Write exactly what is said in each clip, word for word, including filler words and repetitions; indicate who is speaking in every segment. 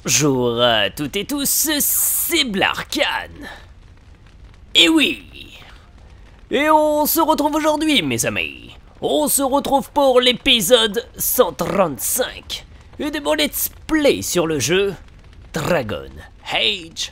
Speaker 1: Bonjour à toutes et tous, c'est Blarkan. Et oui. Et on se retrouve aujourd'hui, mes amis. On se retrouve pour l'épisode cent trente-cinq de mon let's play sur le jeu Dragon Age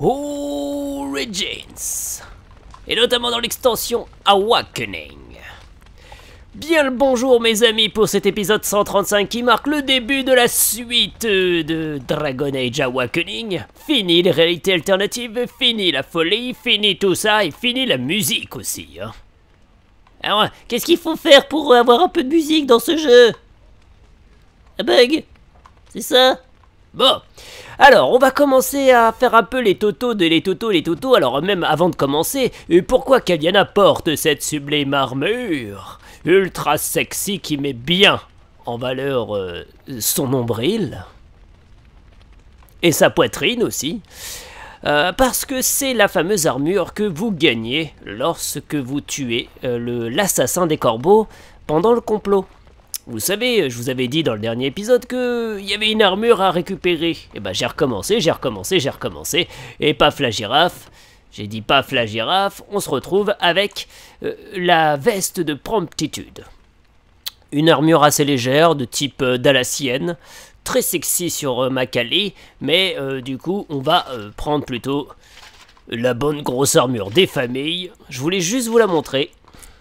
Speaker 1: Origins. Et notamment dans l'extension Awakening. Bien le bonjour mes amis pour cet épisode cent trente-cinq qui marque le début de la suite de Dragon Age Awakening. Fini les réalités alternatives, fini la folie, fini tout ça et fini la musique aussi. Hein. Alors, qu'est-ce qu'il faut faire pour avoir un peu de musique dans ce jeu? Un bug? C'est ça? Bon, alors on va commencer à faire un peu les totos de les totos, les totos. Alors même avant de commencer, pourquoi Kaliana porte cette sublime armure ultra sexy qui met bien en valeur euh, son nombril et sa poitrine aussi, euh, parce que c'est la fameuse armure que vous gagnez lorsque vous tuez euh, l'assassin des corbeaux pendant le complot. Vous savez, je vous avais dit dans le dernier épisode qu'il y avait une armure à récupérer. Et ben j'ai recommencé, j'ai recommencé, j'ai recommencé, et paf la girafe. J'ai dit paf la girafe, on se retrouve avec euh, la veste de promptitude. Une armure assez légère, de type euh, dalassienne, très sexy sur euh, Macalé, mais euh, du coup on va euh, prendre plutôt la bonne grosse armure des familles. Je voulais juste vous la montrer.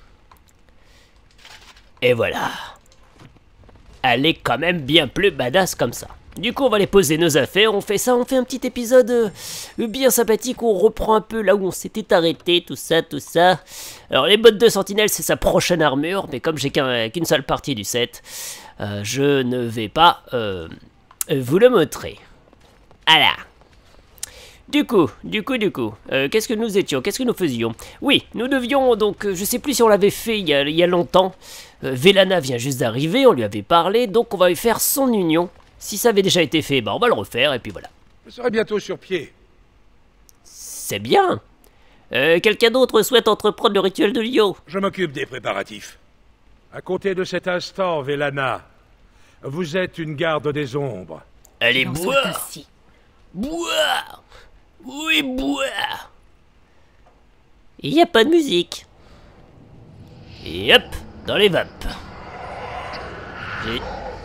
Speaker 1: Et voilà. Elle est quand même bien plus badass comme ça. Du coup, on va aller poser nos affaires, on fait ça, on fait un petit épisode euh, bien sympathique où on reprend un peu là où on s'était arrêté, tout ça, tout ça. Alors, les bottes de sentinelle, c'est sa prochaine armure, mais comme j'ai qu'un, qu'une seule partie du set, euh, je ne vais pas euh, vous le montrer. Voilà. Du coup, du coup, du coup, euh, qu'est-ce que nous étions, qu'est-ce que nous faisions? Oui, nous devions, donc, euh, je sais plus si on l'avait fait il y a, il y a longtemps. Euh, Vellana vient juste d'arriver, on lui avait parlé, donc on va lui faire son union. Si ça avait déjà été fait, bah on va le refaire, et puis voilà.
Speaker 2: Je serai bientôt sur pied.
Speaker 1: C'est bien. Euh, quelqu'un d'autre souhaite entreprendre le rituel de Lyo?
Speaker 2: Je m'occupe des préparatifs. À compter de cet instant, Vellana, vous êtes une garde des ombres.
Speaker 1: Allez, boire. Boire. Oui, boire. Il n'y a pas de musique. Et hop, dans les vapes. J'ai...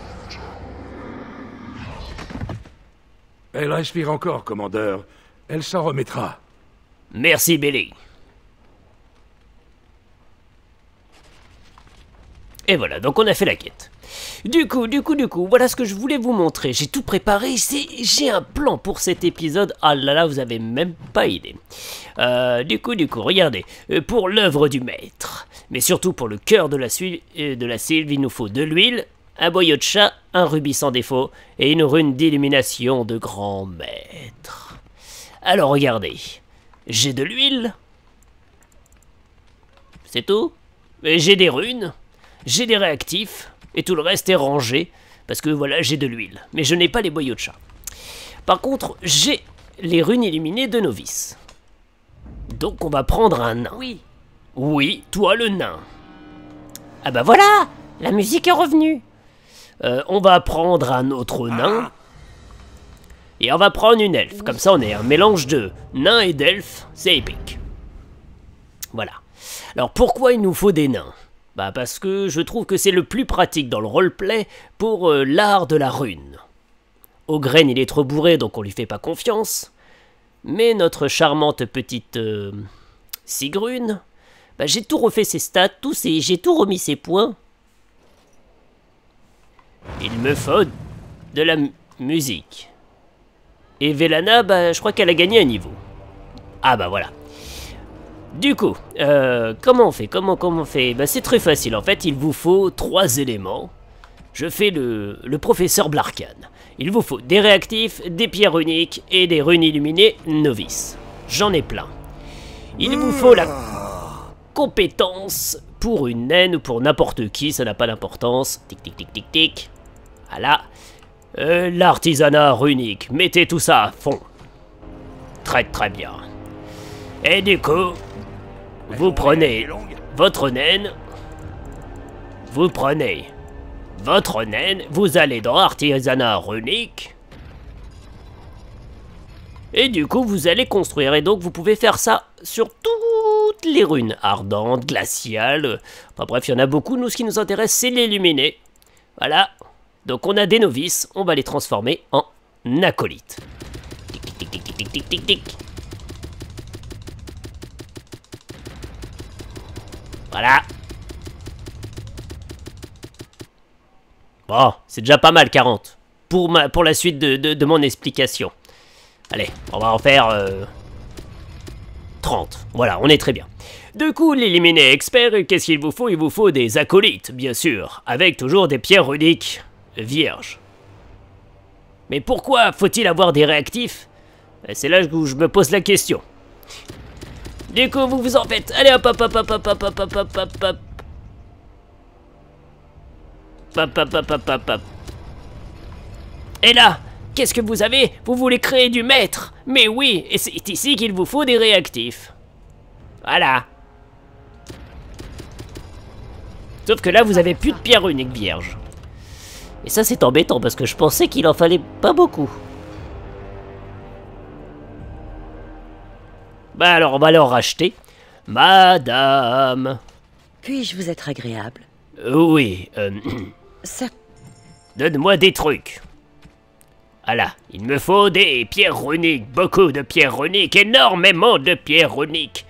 Speaker 2: Elle respire encore, commandeur. Elle s'en remettra.
Speaker 1: Merci, Billy. Et voilà, donc on a fait la quête. Du coup, du coup, du coup, voilà ce que je voulais vous montrer. J'ai tout préparé, j'ai un plan pour cet épisode. Ah là là, vous avez même pas idée. Euh, du coup, du coup, regardez. Pour l'œuvre du maître, mais surtout pour le cœur de la, de la sylve, il nous faut de l'huile, un boyau de chat, un rubis sans défaut et une rune d'illumination de grand maître. Alors regardez, j'ai de l'huile, c'est tout. J'ai des runes, j'ai des réactifs et tout le reste est rangé parce que voilà, j'ai de l'huile, mais je n'ai pas les boyaux de chat. Par contre, j'ai les runes illuminées de novice. Donc on va prendre un nain.
Speaker 3: Oui.
Speaker 1: Oui, toi le nain. Ah bah voilà, la musique est revenue. Euh, on va prendre un autre nain. Et on va prendre une elfe. Comme ça, on est un mélange de nain et d'elfe. C'est épique. Voilà. Alors, pourquoi il nous faut des nains? Bah, parce que je trouve que c'est le plus pratique dans le roleplay pour euh, l'art de la rune. Ogren, il est trop bourré, donc on lui fait pas confiance. Mais notre charmante petite euh, Sigrune, bah, j'ai tout refait ses stats, tout ses, j'ai tout remis ses points. Il me faut de la musique. Et Vellana, bah, je crois qu'elle a gagné un niveau. Ah bah voilà. Du coup, euh, comment on fait Comment, comment on fait Bah c'est très facile. En fait, il vous faut trois éléments. Je fais le, le professeur Blarkan. Il vous faut des réactifs, des pierres uniques et des runes illuminées novices. J'en ai plein. Il vous faut la compétence pour une naine ou pour n'importe qui, ça n'a pas d'importance. Tic tic tic tic tic. Voilà. Euh, L'artisanat runique. Mettez tout ça à fond. Très très bien. Et du coup, vous prenez votre naine. Vous prenez votre naine. Vous allez dans Artisanat runique. Et du coup, vous allez construire. Et donc, vous pouvez faire ça sur toutes les runes ardentes, glaciales. Enfin bref, il y en a beaucoup. Nous, ce qui nous intéresse, c'est l'illuminer. Voilà. Donc, on a des novices. On va les transformer en acolytes. Tic, tic, tic, tic, tic, tic, tic, tic. Voilà. Bon, c'est déjà pas mal, quarante. Pour, ma, pour la suite de, de, de mon explication. Allez, on va en faire euh, trente. Voilà, on est très bien. Du coup, l'éliminer expert, qu'est-ce qu'il vous faut? Il vous faut des acolytes, bien sûr, avec toujours des pierres runiques vierges. Mais pourquoi faut-il avoir des réactifs? C'est là où je me pose la question. Du coup, vous vous en faites. Allez, hop, hop, hop, hop, hop, hop, hop, hop, hop, hop, hop. Hop, hop, hop, hop, hop, hop. Et là, qu'est-ce que vous avez? Vous voulez créer du maître? Mais oui, et c'est ici qu'il vous faut des réactifs. Voilà. Sauf que là, vous avez plus de pierre unique vierge. Et ça, c'est embêtant, parce que je pensais qu'il en fallait pas beaucoup. Bah alors, on va leur racheter. Madame.
Speaker 3: Puis-je vous être agréable?
Speaker 1: Euh, oui, euh...
Speaker 3: Ça...
Speaker 1: Donne-moi des trucs. Voilà, il me faut des pierres runiques, beaucoup de pierres runiques, énormément de pierres runiques.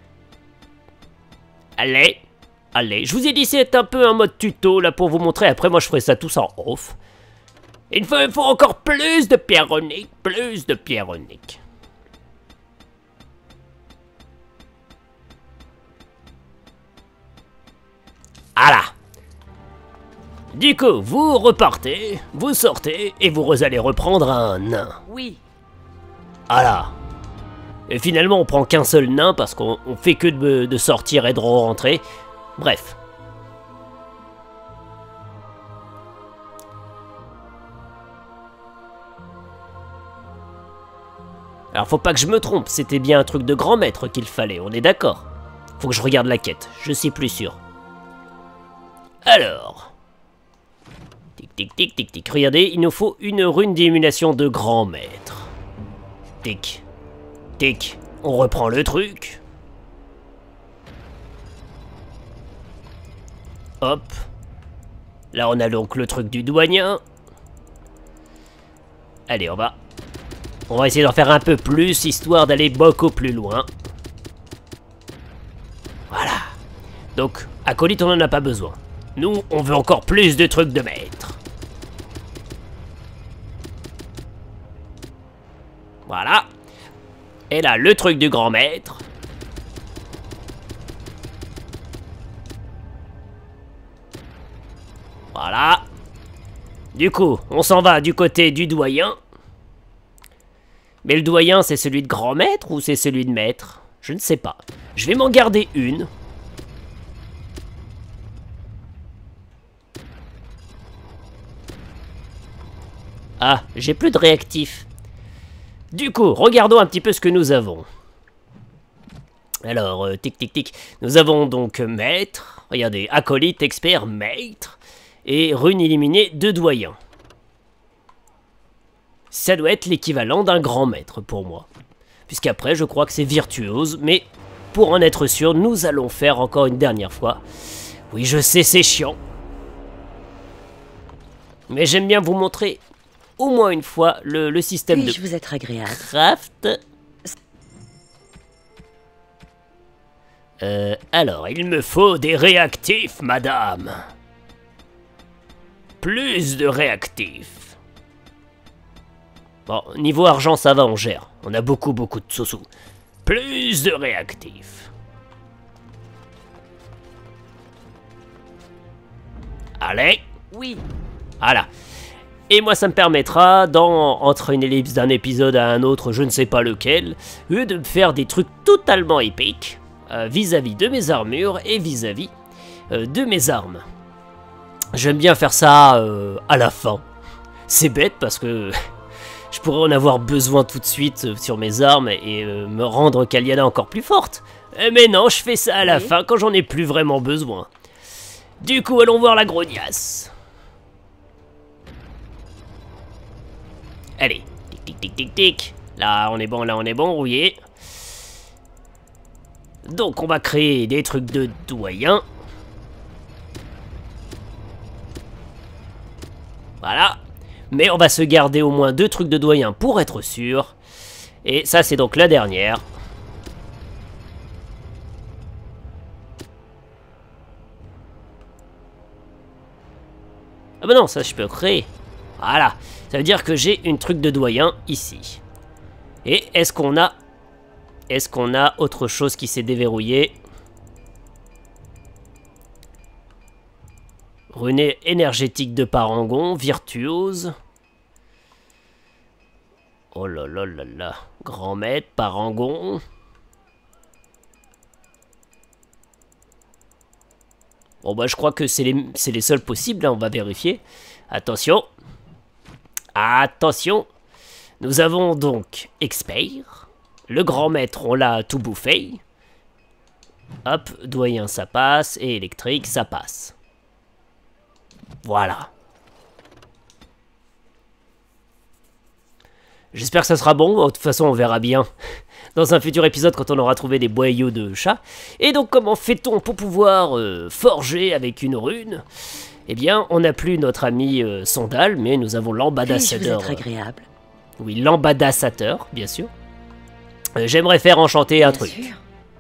Speaker 1: Allez, allez, je vous ai dit c'est un peu un mode tuto là pour vous montrer, après moi je ferai ça tous en off. Il me faut, il faut encore plus de pierres runiques, plus de pierres runiques. Voilà. Du coup, vous repartez, vous sortez, et vous allez reprendre un nain.
Speaker 3: Oui.
Speaker 1: Voilà. Et finalement, on prend qu'un seul nain, parce qu'on fait que de, de sortir et de rentrer. Bref. Alors, faut pas que je me trompe, c'était bien un truc de grand maître qu'il fallait, on est d'accord. Faut que je regarde la quête, je suis plus sûr. Alors... Tic, tic, tic, tic, tic. Regardez, il nous faut une rune d'émulation de grand maître. Tic. Tic. On reprend le truc. Hop. Là, on a donc le truc du douanier. Allez, on va... On va essayer d'en faire un peu plus, histoire d'aller beaucoup plus loin. Voilà. Donc, acolyte, on n'en a pas besoin. Nous, on veut encore plus de trucs de maître. Voilà. Et là, le truc du grand maître. Voilà. Du coup, on s'en va du côté du doyen. Mais le doyen, c'est celui de grand maître ou c'est celui de maître? Je ne sais pas. Je vais m'en garder une. Ah, j'ai plus de réactifs. Du coup, regardons un petit peu ce que nous avons. Alors, euh, tic tic tic. Nous avons donc maître, regardez, acolyte, expert, maître, et rune illuminée de doyen. Ça doit être l'équivalent d'un grand maître pour moi. Puisqu'après, je crois que c'est virtuose, mais pour en être sûr, nous allons faire encore une dernière fois. Oui, je sais, c'est chiant. Mais j'aime bien vous montrer... au moins une fois le, le système de
Speaker 3: Puis-je vous être agréable?
Speaker 1: craft. Euh, alors, il me faut des réactifs, madame. Plus de réactifs. Bon, niveau argent, ça va, on gère. On a beaucoup, beaucoup de sous-sous. Plus de réactifs. Allez.
Speaker 3: Oui.
Speaker 1: Voilà. Et moi, ça me permettra, dans, entre une ellipse d'un épisode à un autre, je ne sais pas lequel, de me faire des trucs totalement épiques vis-à-vis -vis de mes armures et vis-à-vis -vis, euh, de mes armes. J'aime bien faire ça euh, à la fin. C'est bête parce que je pourrais en avoir besoin tout de suite sur mes armes et euh, me rendre Kaliana encore plus forte. Mais non, je fais ça à la oui. fin quand j'en ai plus vraiment besoin. Du coup, allons voir la grognasse. Allez, tic tic tic tic tic. Là, on est bon, là, on est bon, rouillé. Donc, on va créer des trucs de doyen. Voilà. Mais on va se garder au moins deux trucs de doyen pour être sûr. Et ça, c'est donc la dernière. Ah bah non, ça je peux créer. Voilà. Ça veut dire que j'ai une truc de doyen ici. Et est-ce qu'on a... Est-ce qu'on a autre chose qui s'est déverrouillé? Rune énergétique de Parangon, virtuose. Oh là là là là. Grand maître, Parangon. Bon bah je crois que c'est les, c'est les seuls possibles, hein, on va vérifier. Attention. Attention. Nous avons donc Expert. Le grand maître, on l'a tout bouffé. Hop, doyen ça passe, et électrique ça passe. Voilà. J'espère que ça sera bon, de toute façon on verra bien dans un futur épisode quand on aura trouvé des boyaux de chat. Et donc comment fait-on pour pouvoir euh, forger avec une rune? Eh bien, on n'a plus notre ami euh, Sondal, mais nous avons l'ambassadeur.
Speaker 3: Puis-je vous être agréable?
Speaker 1: Oui, l'ambassadeur, bien sûr. Euh, J'aimerais faire enchanter un
Speaker 3: Bien
Speaker 1: truc.
Speaker 3: sûr.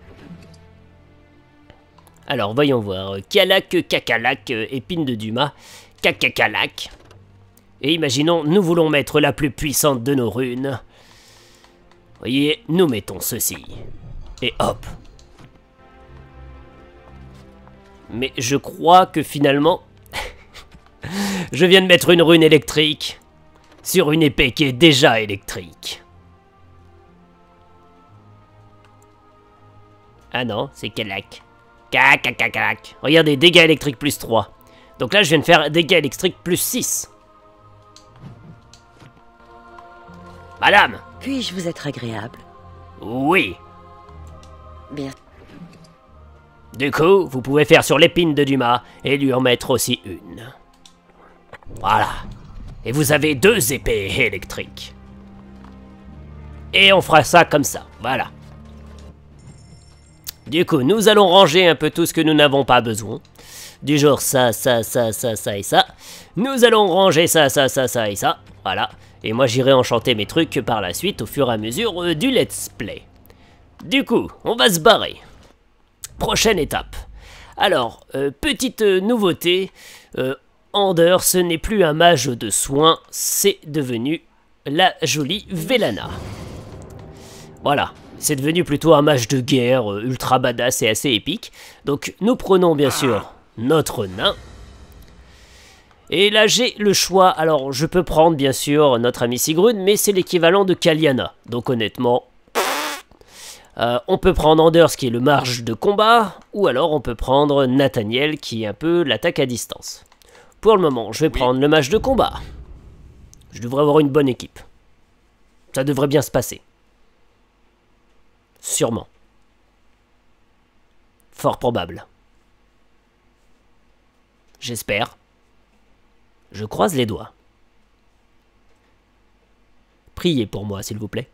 Speaker 1: Alors, voyons voir. Kalak, Kakalak, euh, épine de Dumas, Kakakalak. Et imaginons, nous voulons mettre la plus puissante de nos runes. Voyez, nous mettons ceci. Et hop. Mais je crois que finalement... je viens de mettre une rune électrique sur une épée qui est déjà électrique. Ah non, c'est Kalak. Kakakalak. Regardez, dégâts électriques plus trois. Donc là, je viens de faire dégâts électriques plus six. Madame!
Speaker 3: Puis-je vous être agréable?
Speaker 1: Oui.
Speaker 3: Bien.
Speaker 1: Du coup, vous pouvez faire sur l'épine de Dumas et lui en mettre aussi une. Voilà. Et vous avez deux épées électriques. Et on fera ça comme ça, voilà. Du coup, nous allons ranger un peu tout ce que nous n'avons pas besoin. Du genre ça, ça, ça, ça, ça et ça. Nous allons ranger ça, ça, ça, ça et ça. Voilà. Et moi, j'irai enchanter mes trucs par la suite au fur et à mesure euh, du let's play. Du coup, on va se barrer. Prochaine étape. Alors, euh, petite euh, nouveauté. Euh, Ander, ce n'est plus un mage de soins. C'est devenu la jolie Vellana. Voilà. C'est devenu plutôt un mage de guerre euh, ultra badass et assez épique. Donc nous prenons bien sûr notre nain. Et là j'ai le choix. Alors je peux prendre bien sûr notre ami Sigrun, mais c'est l'équivalent de Kaliana. Donc honnêtement, euh, on peut prendre Anders qui est le mage de combat. Ou alors on peut prendre Nathaniel qui est un peu l'attaque à distance. Pour le moment je vais oui. prendre le mage de combat. Je devrais avoir une bonne équipe. Ça devrait bien se passer. Sûrement. Fort probable. J'espère. Je croise les doigts. Priez pour moi, s'il vous plaît.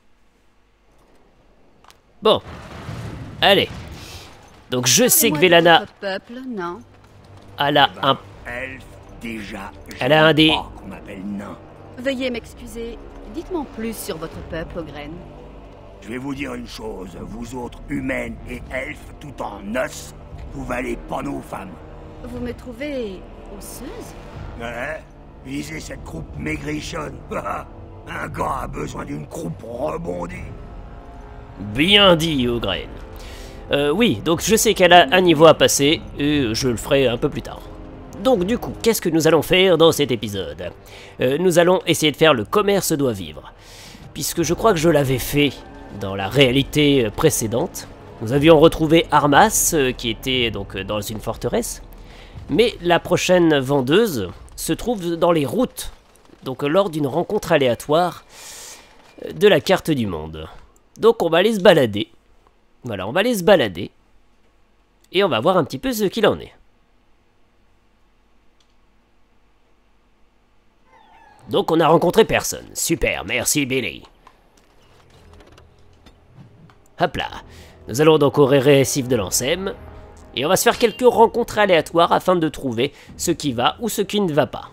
Speaker 1: Bon. Allez. Donc je sais que Vellana...
Speaker 4: Peuple, non.
Speaker 1: Elle a un...
Speaker 5: Elfe, déjà.
Speaker 1: Elle a un des...
Speaker 5: qu'on m'appelle nain.
Speaker 4: Veuillez m'excuser. Dites-moi plus sur votre peuple, Ogren.
Speaker 5: Je vais vous dire une chose, vous autres humaines et elfes, tout en os, vous valez pas nos femmes.
Speaker 4: Vous me trouvez osseuse?
Speaker 5: Ouais, visez cette croupe maigrichonne. Un gars a besoin d'une croupe rebondie.
Speaker 1: Bien dit, Ogren. Euh, oui, donc je sais qu'elle a un niveau à passer, et je le ferai un peu plus tard. Donc du coup, qu'est-ce que nous allons faire dans cet épisode? euh, Nous allons essayer de faire le commerce doit vivre. Puisque je crois que je l'avais fait dans la réalité précédente. Nous avions retrouvé Armas, euh, qui était donc euh, dans une forteresse. Mais la prochaine vendeuse se trouve dans les routes, donc euh, lors d'une rencontre aléatoire euh, de la carte du monde. Donc on va aller se balader. Voilà, on va aller se balader. Et on va voir un petit peu ce qu'il en est. Donc on a rencontré personne. Super, merci Billy. Hop là. Nous allons donc au récif de l'Ansem. Et on va se faire quelques rencontres aléatoires afin de trouver ce qui va ou ce qui ne va pas.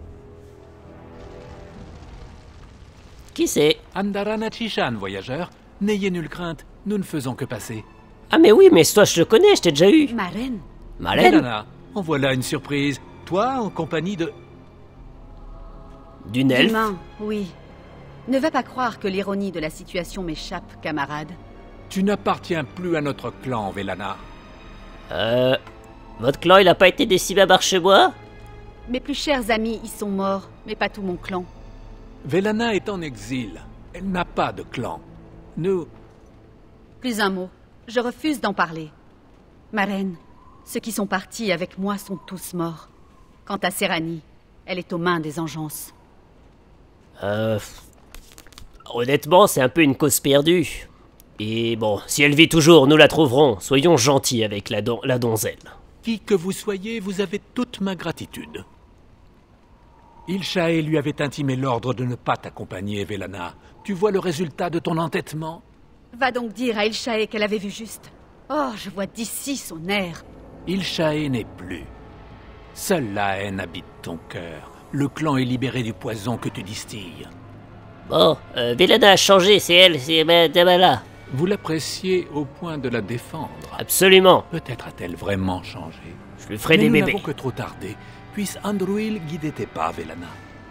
Speaker 1: Qui c'est?
Speaker 6: Andarana Chishan, voyageur. N'ayez nulle crainte, nous ne faisons que passer.
Speaker 1: Ah mais oui, mais toi je te connais, je t'ai déjà eu.
Speaker 4: Ma reine.
Speaker 1: Marlène?
Speaker 6: Vélana, en voilà une surprise. Toi, en compagnie de...
Speaker 1: D'une elfe?
Speaker 4: Humain, oui. Ne va pas croire que l'ironie de la situation m'échappe, camarade.
Speaker 6: Tu n'appartiens plus à notre clan, Vélana.
Speaker 1: Euh... Votre clan, il a pas été décimé à Marchebois?
Speaker 4: Mes plus chers amis y sont morts, mais pas tout mon clan.
Speaker 6: Vélana est en exil. Elle n'a pas de clan. Nous...
Speaker 4: Plus un mot. Je refuse d'en parler. Ma reine, ceux qui sont partis avec moi sont tous morts. Quant à Serani, elle est aux mains des engences.
Speaker 1: Euh... Honnêtement, c'est un peu une cause perdue. Et bon, si elle vit toujours, nous la trouverons. Soyons gentils avec la, don la donzelle.
Speaker 6: Qui que vous soyez, vous avez toute ma gratitude. Ilshae lui avait intimé l'ordre de ne pas t'accompagner, Vélana. Tu vois le résultat de ton entêtement?
Speaker 4: Va donc dire à Ilshae qu'elle avait vu juste. Oh, je vois d'ici son air.
Speaker 6: Ilshae n'est plus. Seule la haine habite ton cœur. Le clan est libéré du poison que tu distilles.
Speaker 1: Bon, euh, Vélana a changé, c'est elle, c'est madame là.
Speaker 6: Vous l'appréciez au point de la défendre.
Speaker 1: Absolument.
Speaker 6: Peut-être a-t-elle vraiment changé.
Speaker 1: Je lui ferai
Speaker 6: Mais
Speaker 1: des
Speaker 6: nous
Speaker 1: bébés.
Speaker 6: n'avons que trop tardé. Puisse Andruil guider tes pas, Vélana.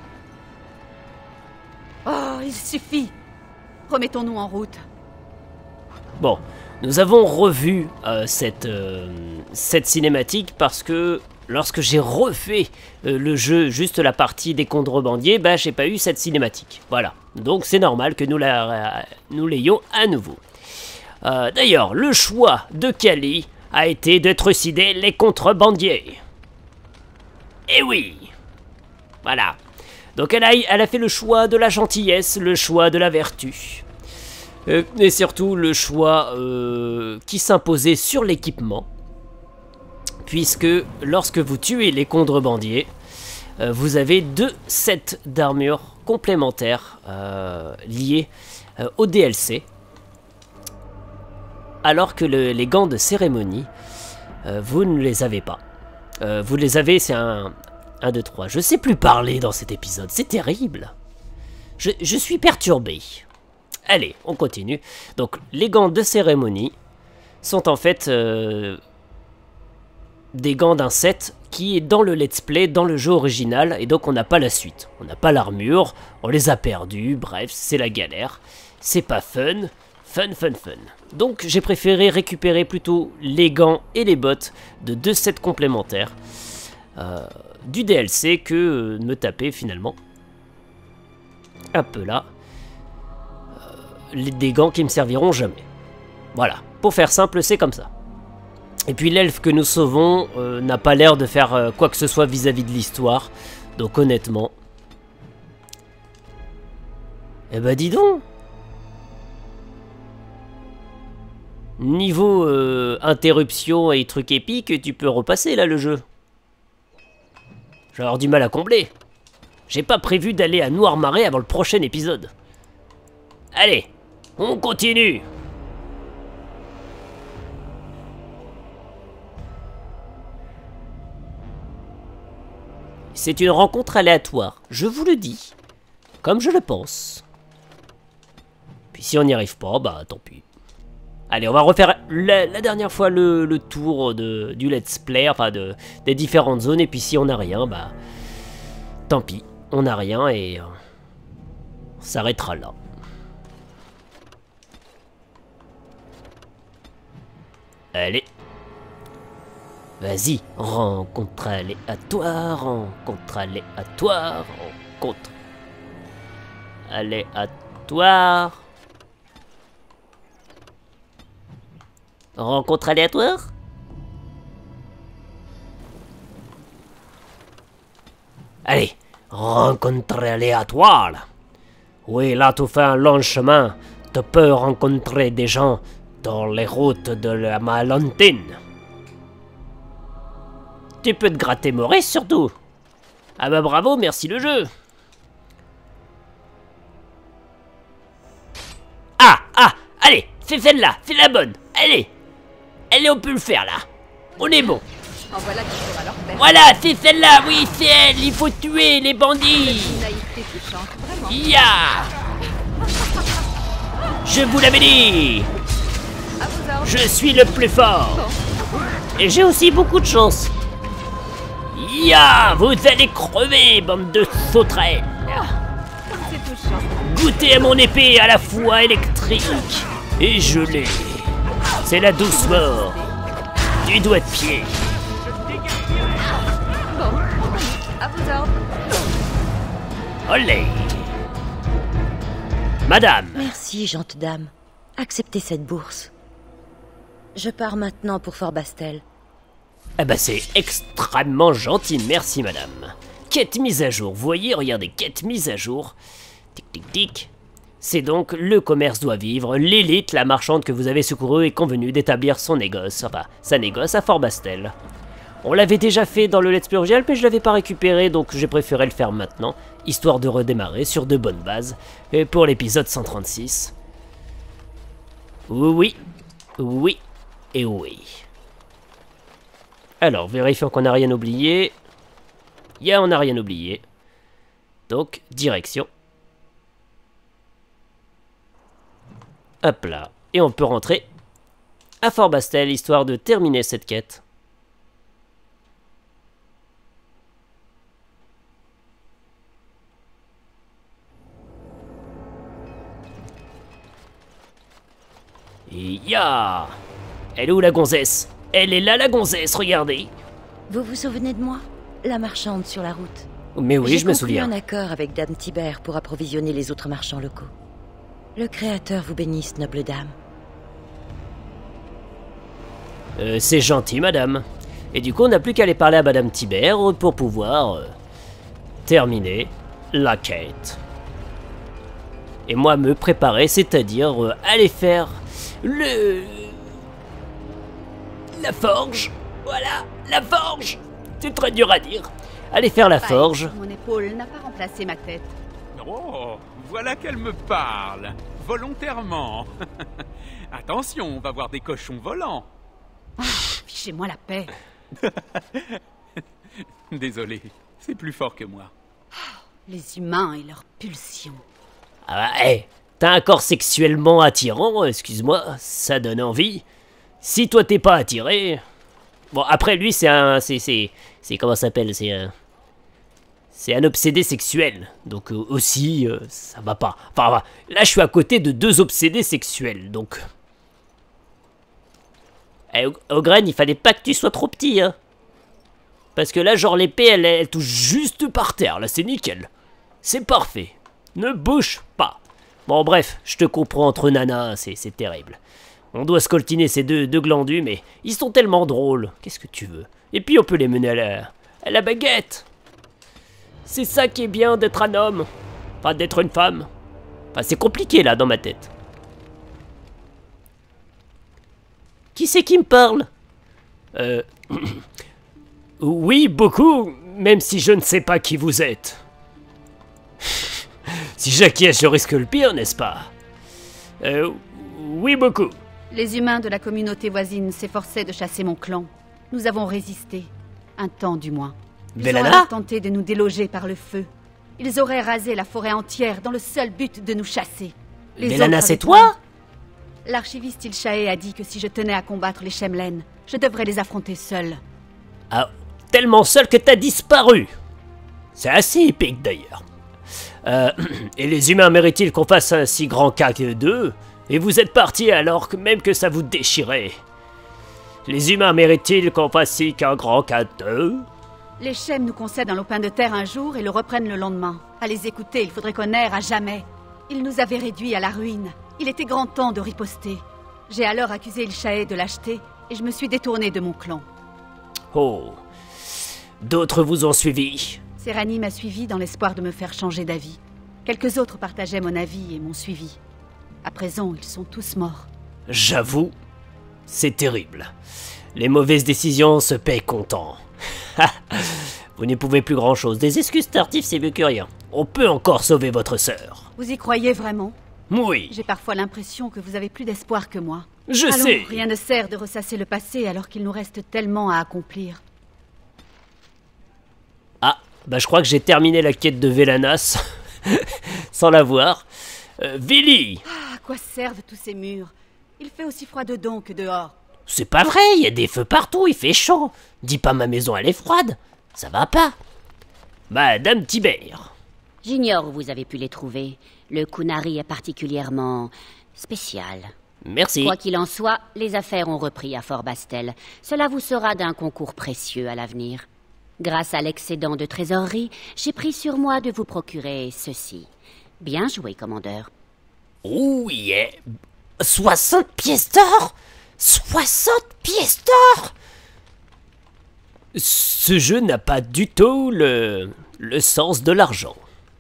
Speaker 4: Oh, il suffit. Remettons-nous en route.
Speaker 1: Bon, nous avons revu euh, cette, euh, cette cinématique parce que lorsque j'ai refait euh, le jeu, juste la partie des contrebandiers, bah j'ai pas eu cette cinématique. Voilà, donc c'est normal que nous la, euh, nous l'ayons à nouveau. Euh, D'ailleurs, le choix de Kali a été de trucider les contrebandiers. Eh oui. Voilà. Donc elle a, elle a fait le choix de la gentillesse, le choix de la vertu. Euh, et surtout le choix euh, qui s'imposait sur l'équipement. Puisque lorsque vous tuez les contrebandiers, euh, vous avez deux sets d'armure complémentaires euh, liés euh, au D L C. Alors que le, les gants de cérémonie, euh, vous ne les avez pas. Euh, vous les avez, c'est un... un, deux, trois. Je sais plus parler dans cet épisode, c'est terrible. Je, je suis perturbé. Allez, on continue. Donc, les gants de cérémonie sont en fait euh, des gants d'un set qui est dans le let's play, dans le jeu original, et donc on n'a pas la suite. On n'a pas l'armure, on les a perdus, bref, c'est la galère. C'est pas fun, fun, fun, fun. Donc, j'ai préféré récupérer plutôt les gants et les bottes de deux sets complémentaires euh, du D L C que euh, me taper finalement. Un peu là. Des gants qui me serviront jamais. Voilà, pour faire simple, c'est comme ça. Et puis l'elfe que nous sauvons euh, n'a pas l'air de faire euh, quoi que ce soit vis-à-vis de l'histoire. Donc honnêtement... Eh ben dis donc. Niveau euh, interruption et trucs épiques, tu peux repasser là le jeu. J'ai avoir du mal à combler. J'ai pas prévu d'aller à Noirmarais avant le prochain épisode. Allez, on continue. C'est une rencontre aléatoire, je vous le dis, comme je le pense. Puis si on n'y arrive pas, bah tant pis. Allez, on va refaire la, la dernière fois le, le tour de, du let's play, enfin de, des différentes zones, et puis si on n'a rien, bah tant pis, on n'a rien et euh, on s'arrêtera là. Allez. Vas-y, rencontre aléatoire, rencontre aléatoire, rencontre aléatoire. Rencontre aléatoire? Allez, rencontre aléatoire. Oui, là tu fais un long chemin. Tu peux rencontrer des gens dans les routes de la Malantine. Tu peux te gratter Maurice surtout. Ah bah bravo, merci le jeu. Ah, ah, allez, fais celle-là, fais la bonne. Allez. Allez, on peut le faire, là. On est bon.
Speaker 4: En voilà qui sera leur père.
Speaker 1: Voilà, c'est celle-là, oui, c'est elle. Il faut tuer les bandits.
Speaker 4: Une naïveté touchante, vraiment.
Speaker 1: Ya. Je vous l'avais dit.
Speaker 4: À vos ordres.
Speaker 1: Je suis le plus fort. Et j'ai aussi beaucoup de chance. Ya, vous allez crever, bande de sauterelles.
Speaker 4: C'est touchant.
Speaker 1: Goûtez à mon épée à la fois électrique et gelée. C'est la douce mort du doigt de pied.
Speaker 4: Bon, à vos ordres.
Speaker 1: Olé. Madame,
Speaker 3: Merci, gente dame. Acceptez cette bourse. Je pars maintenant pour Fort Bastel.
Speaker 1: eh ben c'est extrêmement gentil, merci madame. Quête mise à jour, vous voyez, regardez, quête mise à jour. Tic tic tic. C'est donc le commerce doit vivre, l'élite, la marchande que vous avez secourue est convenue d'établir son négoce, enfin, sa négoce à Fort Bastel. On l'avait déjà fait dans le Let's Play original, mais je l'avais pas récupéré, donc j'ai préféré le faire maintenant, histoire de redémarrer sur de bonnes bases, et pour l'épisode cent trente-six. Oui, oui, et oui. Alors, vérifions qu'on n'a rien oublié. Ya, on n'a rien oublié. Donc, direction. Hop là. Et on peut rentrer à Fort Bastel, histoire de terminer cette quête. Et ya! Elle est où la gonzesse? Elle est là la gonzesse, regardez!
Speaker 3: Vous vous souvenez de moi? La marchande sur la route.
Speaker 1: Mais oui,
Speaker 3: J'ai
Speaker 1: je me
Speaker 3: conclu
Speaker 1: souviens.
Speaker 3: un accord avec Dame Tibère pour approvisionner les autres marchands locaux. Le Créateur vous bénisse, noble dame.
Speaker 1: Euh, c'est gentil, madame. Et du coup, on n'a plus qu'à aller parler à madame Tibère pour pouvoir euh, terminer la quête. Et moi, me préparer, c'est-à-dire euh, aller faire le... la forge. Voilà, la forge. C'est très dur à dire. Aller faire la forge.
Speaker 4: Mon épaule n'a pas remplacé ma tête.
Speaker 6: Oh, voilà qu'elle me parle. Volontairement. Attention, on va voir des cochons volants.
Speaker 4: Fichez-moi la paix.
Speaker 6: Désolé, c'est plus fort que moi.
Speaker 4: Les humains et leurs pulsions.
Speaker 1: Ah bah, hé, t'as un corps sexuellement attirant, excuse-moi, ça donne envie. Si toi t'es pas attiré... Bon, après, lui, c'est un... C'est... C'est... c'est comment ça s'appelle? C'est un... C'est un obsédé sexuel. Donc, euh, aussi, euh, ça va pas. Enfin, là, je suis à côté de deux obsédés sexuels, donc... Eh, Ogren, il fallait pas que tu sois trop petit, hein. Parce que là, genre, l'épée, elle, elle touche juste par terre. Là, c'est nickel. C'est parfait. Ne bouge pas. Bon, bref, je te comprends entre nanas, c'est terrible. On doit scoltiner ces deux, deux glandus, mais ils sont tellement drôles. Qu'est-ce que tu veux? Et puis, on peut les mener à la, à la baguette. C'est ça qui est bien d'être un homme. Enfin, d'être une femme. Enfin, c'est compliqué, là, dans ma tête. Qui c'est qui me parle? Euh... Oui, beaucoup, même si je ne sais pas qui vous êtes. Si j'acquiesce, je risque le pire, n'est-ce pas? Euh... Oui, beaucoup.
Speaker 4: Les humains de la communauté voisine s'efforçaient de chasser mon clan. Nous avons résisté. Un temps, du moins. Ils
Speaker 1: Vellana?
Speaker 4: ont alors tenté de nous déloger par le feu. Ils auraient rasé la forêt entière dans le seul but de nous chasser. Les
Speaker 1: Vellana,
Speaker 4: autres
Speaker 1: c'est
Speaker 4: avaient
Speaker 1: toi?
Speaker 4: peur. L'archiviste Ilchae a dit que si je tenais à combattre les Shemlen, je devrais les affronter seul.
Speaker 1: Ah, tellement seul que t'as disparu. C'est assez épique, d'ailleurs. Euh, et les humains méritent-ils qu'on fasse un si grand cas que d'eux? Et vous êtes partis alors que même que ça vous déchirait. Les humains méritent-ils qu'on fasse si qu'un grand cas d'eux?
Speaker 4: Les Shem nous concèdent un lopin de terre un jour et le reprennent le lendemain. À les écouter, il faudrait qu'on erre à jamais. Ils nous avaient réduits à la ruine. Il était grand temps de riposter. J'ai alors accusé Ilchae de lâcheté et je me suis détourné de mon clan.
Speaker 1: Oh. D'autres vous ont suivi.
Speaker 4: Serani m'a suivi dans l'espoir de me faire changer d'avis. Quelques autres partageaient mon avis et m'ont suivi. À présent, ils sont tous morts.
Speaker 1: J'avoue, c'est terrible. Les mauvaises décisions se paient comptant. Vous n'y pouvez plus grand-chose. Des excuses tardives, c'est mieux que rien. On peut encore sauver votre sœur.
Speaker 4: Vous y croyez vraiment?
Speaker 1: Oui,
Speaker 4: J'ai parfois l'impression que vous avez plus d'espoir que moi.
Speaker 1: je
Speaker 4: Allons,
Speaker 1: sais.
Speaker 4: rien ne sert de ressasser le passé alors qu'il nous reste tellement à accomplir.
Speaker 1: Ah, bah je crois que j'ai terminé la quête de Vélanas sans la voir. Euh, Vili,
Speaker 4: Ah, à quoi servent tous ces murs? Il fait aussi froid dedans que dehors.
Speaker 1: c'est pas vrai, il y a des feux partout, il fait chaud. Dis pas ma maison elle est froide, ça va pas. Madame Tibère.
Speaker 7: J'ignore où vous avez pu les trouver. Le Kunari est particulièrement spécial.
Speaker 1: Merci.
Speaker 7: Quoi qu'il en soit, les affaires ont repris à Fort Bastel. Cela vous sera d'un concours précieux à l'avenir. Grâce à l'excédent de trésorerie, j'ai pris sur moi de vous procurer ceci. Bien joué, commandeur.
Speaker 1: Oh yeah. soixante pièces d'or soixante pièces d'or. Ce jeu n'a pas du tout le, le sens de l'argent.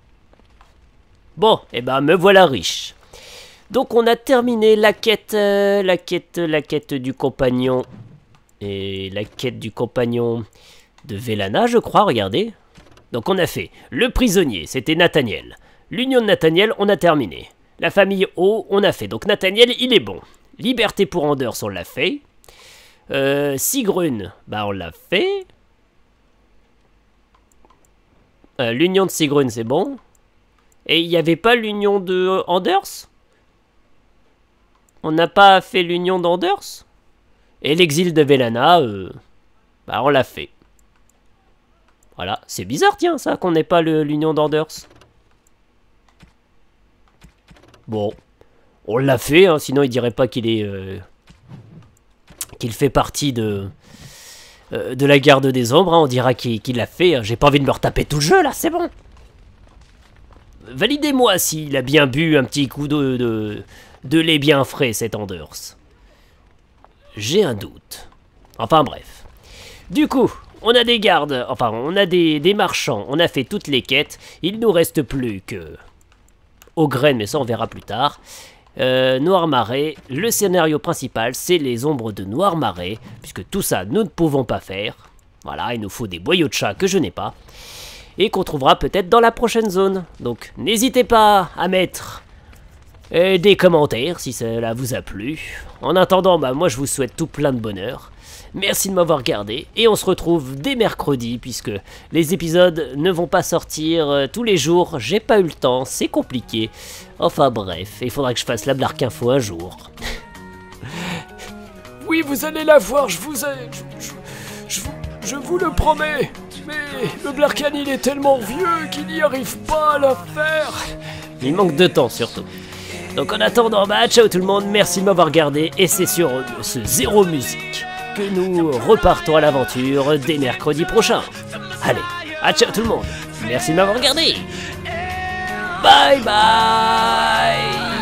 Speaker 1: Bon, eh ben me voilà riche. Donc on a terminé la quête, euh, la quête, la quête du compagnon et la quête du compagnon de Vélana, je crois. Regardez. Donc on a fait le prisonnier, c'était Nathaniel. L'union de Nathaniel, on a terminé. La famille O, on a fait. Donc Nathaniel, il est bon. Liberté pour Anders, on l'a fait. Euh, Sigrun, bah on l'a fait. Euh, l'union de Sigrun, c'est bon. Et il n'y avait pas l'union de Anders? On n'a pas fait l'union d'Anders? Et l'exil de Vélana, euh, bah on l'a fait. Voilà, c'est bizarre tiens ça qu'on n'ait pas l'union d'Anders. Bon, on l'a fait, hein, sinon il dirait pas qu'il est... Euh, qu'il fait partie de... Euh, de la garde des ombres, hein, on dira qu'il qu'il l'a fait. Hein. J'ai pas envie de me retaper tout le jeu là, c'est bon. Validez-moi s'il a bien bu un petit coup de, de, de lait bien frais, cet Anders. J'ai un doute. Enfin bref. Du coup, on a des gardes, enfin on a des, des marchands, on a fait toutes les quêtes. Il nous reste plus que... Ogren, mais ça on verra plus tard. Euh, Noirmarais, le scénario principal, c'est les ombres de Noirmarais, puisque tout ça, nous ne pouvons pas faire. Voilà, il nous faut des boyaux de chat que je n'ai pas. Et qu'on trouvera peut-être dans la prochaine zone. Donc n'hésitez pas à mettre euh, des commentaires si cela vous a plu. En attendant, bah, moi je vous souhaite tout plein de bonheur. Merci de m'avoir regardé et on se retrouve dès mercredi puisque les épisodes ne vont pas sortir euh, tous les jours. J'ai pas eu le temps, c'est compliqué. Enfin bref, il faudra que je fasse la Blark Info un jour.
Speaker 8: Oui, vous allez la voir, je vous ai... Je, je, je, vous, je vous le promets. Mais le Blarkan, il est tellement vieux qu'il n'y arrive pas à la faire.
Speaker 1: Il manque de temps surtout. Donc en attendant, bah ciao tout le monde, merci de m'avoir regardé. Et c'est sur ce zéro musique que nous repartons à l'aventure dès mercredi prochain. Allez, à ciao tout le monde. Merci de m'avoir regardé. Bye bye.